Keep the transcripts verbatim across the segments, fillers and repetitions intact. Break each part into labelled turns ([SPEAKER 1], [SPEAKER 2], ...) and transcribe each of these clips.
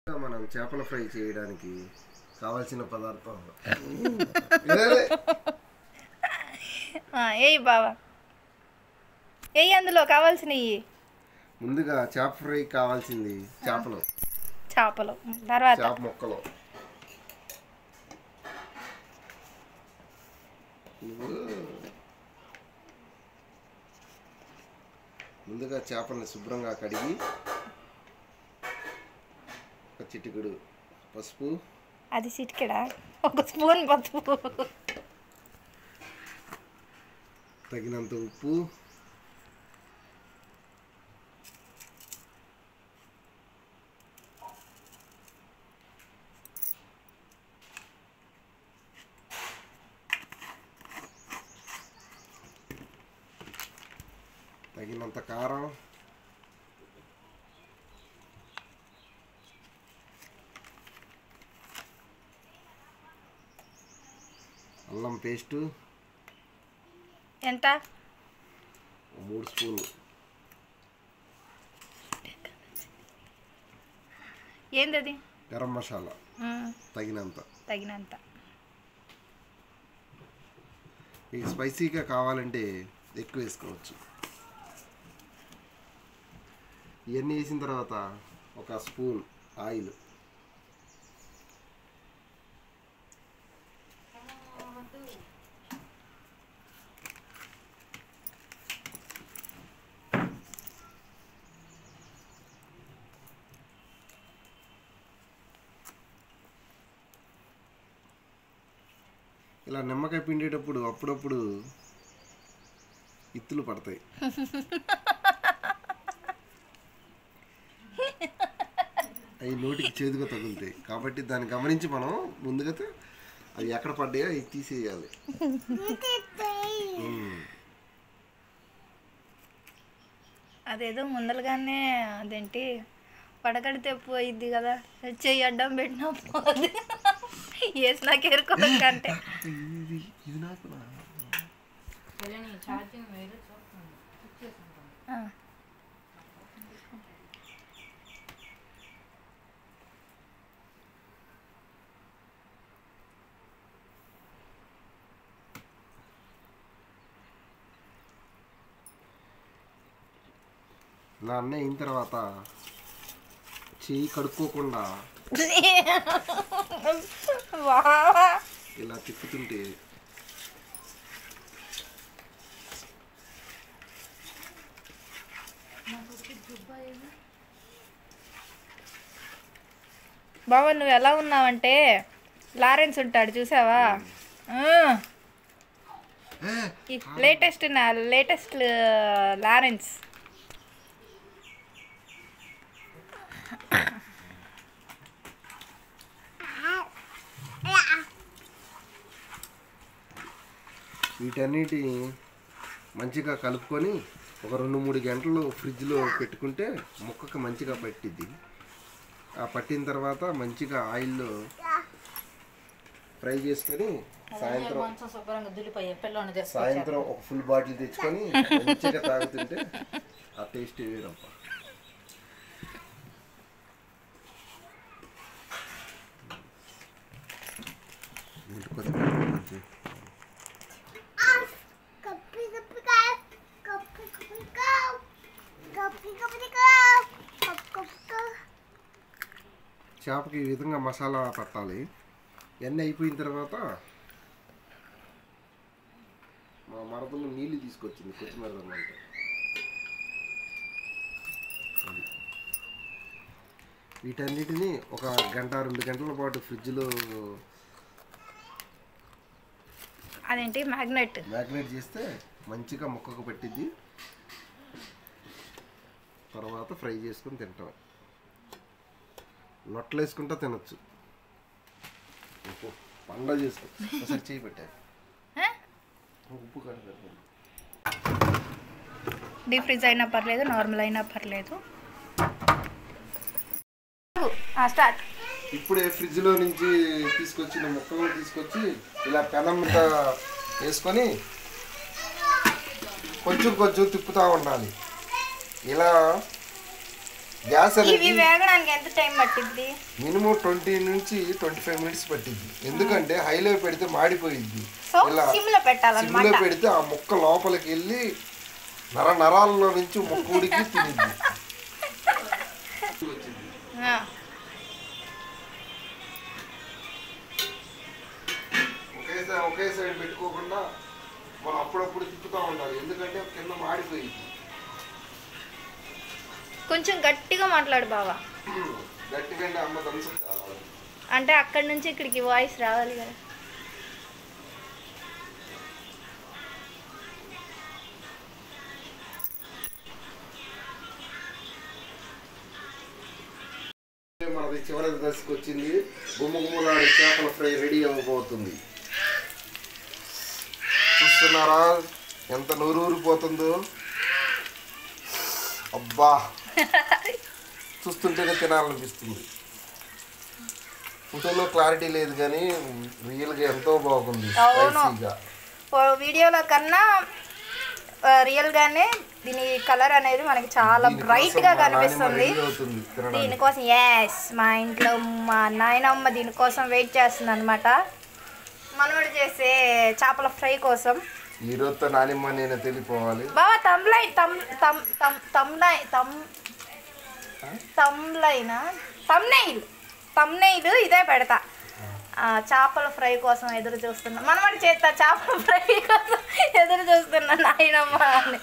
[SPEAKER 1] మనం చేపల ఫ్రై చేయడానికి కావాల్సిన పదార్థాలు
[SPEAKER 2] ఏయ్ బావా ఏయ్ అందులో కావాల్సినవి
[SPEAKER 1] ముందుగా చేప ఫ్రై కావాల్సింది చేపలు
[SPEAKER 2] చేపలు తర్వాత
[SPEAKER 1] చేప ముక్కలు ముందుగా చేపల్ని శుభ్రంగా కడిగి ఒక చిటికెడు పసుపు
[SPEAKER 2] అది చిటికెడా ఒక స్పూన్ పసుపు
[SPEAKER 1] తగినంత ఉప్పు తగినంత కారం అల్లం పేస్టు
[SPEAKER 2] ఎంత
[SPEAKER 1] మూడు స్పూన్లు
[SPEAKER 2] ఏంటది
[SPEAKER 1] గరం మసాలా తగినంత
[SPEAKER 2] తగినంత
[SPEAKER 1] మీకు స్పైసీగా కావాలంటే ఎక్కువ వేసుకోవచ్చు. ఇవన్నీ వేసిన తర్వాత ఒక స్పూన్ ఆయిల్ ఇలా నిమ్మకాయ పిండేటప్పుడు అప్పుడప్పుడు ఇత్తులు పడతాయి. అవి నోటికి చేదుగా తగులుతాయి కాబట్టి దాన్ని గమనించి మనం ముందుగా అవి ఎక్కడ పడ్డాయో అవి తీసేయాలి.
[SPEAKER 2] అదేదో ముందరగానే అదేంటి పడకడితే పోయిద్ది కదా చెయ్యి అడ్డం పెట్టినా పోదు వేసి నాకు ఎరుకోకంటే
[SPEAKER 1] ఇది నాకు ఇలా అన్నీ అయిన తర్వాత చెయ్యి కడుక్కోకుండా ఇలా తిప్పుతుంటే
[SPEAKER 2] బాబా నువ్వు ఎలా ఉన్నావంటే లారెన్స్ ఉంటాడు చూసావా లేటెస్ట్ నా లేటెస్ట్ లారెన్స్
[SPEAKER 1] వీటన్నిటి మంచిగా కలుపుకొని ఒక రెండు మూడు గంటలు ఫ్రిడ్జ్లో పెట్టుకుంటే ముక్కకి మంచిగా పట్టిద్ది. ఆ పట్టిన తర్వాత మంచిగా ఆయిల్లో ఫ్రై చేసుకొని సాయంత్రం సాయంత్రం ఒక ఫుల్ బాటిల్ తెచ్చుకొని మంచిగా తాగుతుంటే ఆ టేస్ట్ వేరప్ప. చేపకి ఈ విధంగా మసాలా పట్టాలి. ఎన్ని అయిపోయిన తర్వాత మా మరదలు నీళ్ళు తీసుకొచ్చింది కొత్తిమీర అంటే వీటన్నిటిని ఒక గంట రెండు గంటల పాటు ఫ్రిడ్జ్లో
[SPEAKER 2] అదేంటి మ్యాగ్నెట్
[SPEAKER 1] మ్యాగ్నెట్ చేస్తే మంచిగా ముక్కకు పట్టిద్ది. తర్వాత ఫ్రై చేసుకొని తింటాం. నొట్లు వేసుకుంటా తినొచ్చు. పండుగ చేసుకో ఒకసారి చేయి పెట్టా ఉప్పు కడతారు.
[SPEAKER 2] డీప్ ఫ్రిజ్ అయినా పర్లేదు నార్మల్ అయినా పర్లేదు. స్టార్ట్.
[SPEAKER 1] ఇప్పుడే ఫ్రిడ్జ్లో నుంచి తీసుకొచ్చిన ముక్కలు తీసుకొచ్చి ఇలా పెనం మీద వేసుకొని కొంచెం కొంచెం తిప్పుతూ ఉండాలి. ఇలా గ్యాస్
[SPEAKER 2] ఇవి వేగడానికి ఎంత టైం పట్టింది?
[SPEAKER 1] మినిమం ట్వంటీ నుంచి ట్వంటీ ఫైవ్ మినిట్స్ పట్టింది. ఎందుకంటే హైలో పెడితే మాడిపోయింది. ఇలా
[SPEAKER 2] సిమ్లో పెట్టాలన్నమాట.
[SPEAKER 1] సిమ్లో పెడితే ఆ ముక్క లోపలికి వెళ్ళి నర నరాల్లో నుంచి ముక్క ఉడికి తినిద్ది. ఒకే ఒకే సైడ్ పెట్టుకోకుండా మనం అప్పుడప్పుడు తిప్పుతూ ఉండాలి. ఎందుకంటే కింద మాడిపోయింది.
[SPEAKER 2] కొంచెం గట్టిగా మాట్లాడు బావా.
[SPEAKER 1] గట్టిగా అమ్మ దంచు
[SPEAKER 2] అంటే అక్కడి నుంచి ఇక్కడికి వాయిస్ రావాలి కదా.
[SPEAKER 1] మనది చివరి దశకు వచ్చింది. గుమ్మ గుమ్మలాడే చేపల ఫ్రై రెడీ అవ్వబోతుంది. చూస్తున్నారా ఎంత నూరూరిపోతుందో. అబ్బా చూస్తుంటేనే తినాలనిపిస్తుంది. ఫోటోలో క్లారిటీ లేదు కానీ రియల్గా ఎంతో బాగుంది.
[SPEAKER 2] వీడియోలో కన్నా రియల్ గానే దీని కలర్ అనేది మనకి చాలా బ్రైట్ గా కనిపిస్తుంది. దీనికోసం ఎస్ మా ఇంట్లో మా నాయనమ్మ దీనికోసం వెయిట్ చేస్తుంది అనమాట. మనోడు చేసే చేపల ఫ్రై కోసం.
[SPEAKER 1] ఈ రోజుతో నానిమ్మ నేను తెలిపోవాలి
[SPEAKER 2] బావా. తమ్లై తమ్ తమ్ తమ్ తమ్లై తమ్ తమ్లైనా తమ్నైల్ తమ్నైల్ ఇదే పెడతా. చేపల ఫ్రై కోసం ఎదురు చూస్తున్నా. మనవాడి చేస్తా చేపల ఫ్రై కోసం ఎదురు చూస్తున్నా నాయనమ్మ అని.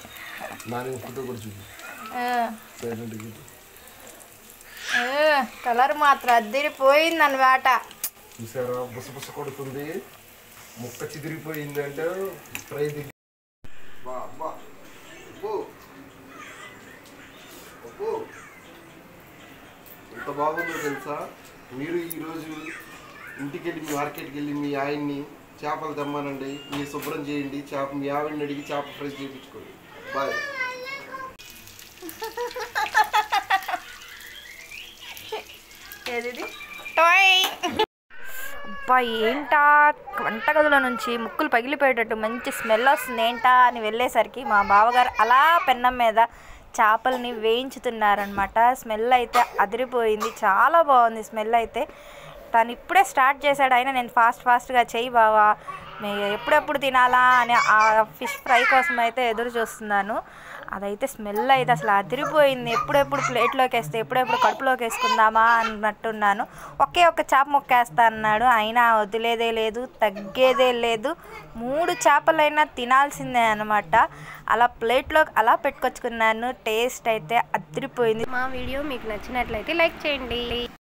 [SPEAKER 2] కలర్ మాత్రం అద్దరిపోయింది అన్నమాట.
[SPEAKER 1] చూసారా బుసబుస కొడుతుంది. ముక్క చిదిరిపోయింది అంటే ఫ్రై ఎంత బాగుందో తెలుసా. మీరు ఈరోజు ఇంటికి వెళ్ళి మీ మార్కెట్కి వెళ్ళి మీ ఆయన్ని చేపలు తెమ్మానండి. మీరు శుభ్రం చేయండి. చేప మీ ఆవిడని అడిగి చేప ఫ్రై చేయించుకోండి. బాయ్.
[SPEAKER 2] అబ్బా ఏంటా వంటగదిలో నుంచి ముక్కులు పగిలిపోయేటట్టు మంచి స్మెల్ వస్తుంది ఏంటా అని వెళ్ళేసరికి మా బావగారు అలా పెన్నం మీద చేపల్ని వేయించుతున్నారనమాట. స్మెల్ అయితే అదిరిపోయింది. చాలా బాగుంది స్మెల్ అయితే. తను ఇప్పుడే స్టార్ట్ చేశాడు. అయినా నేను ఫాస్ట్ ఫాస్ట్గా చెయ్యి బావా, మేము ఎప్పుడెప్పుడు తినాలా అని ఆ ఫిష్ ఫ్రై కోసం అయితే ఎదురు చూస్తున్నాను. అదైతే స్మెల్ అయితే అసలు అదిరిపోయింది. ఎప్పుడెప్పుడు ప్లేట్లోకి వేస్తే ఎప్పుడెప్పుడు కడుపులోకి వేసుకుందామా అన్నట్టున్నాను. ఒకే ఒక్క చేప ముక్క వేస్తా అన్నాడు. అయినా వదిలేదే లేదు, తగ్గేదే లేదు. మూడు చేపలైనా తినాల్సిందే అనమాట. అలా ప్లేట్లో అలా పెట్టుకొచ్చుకున్నాను. టేస్ట్ అయితే అదిరిపోయింది. మా వీడియో మీకు నచ్చినట్లయితే లైక్ చేయండి.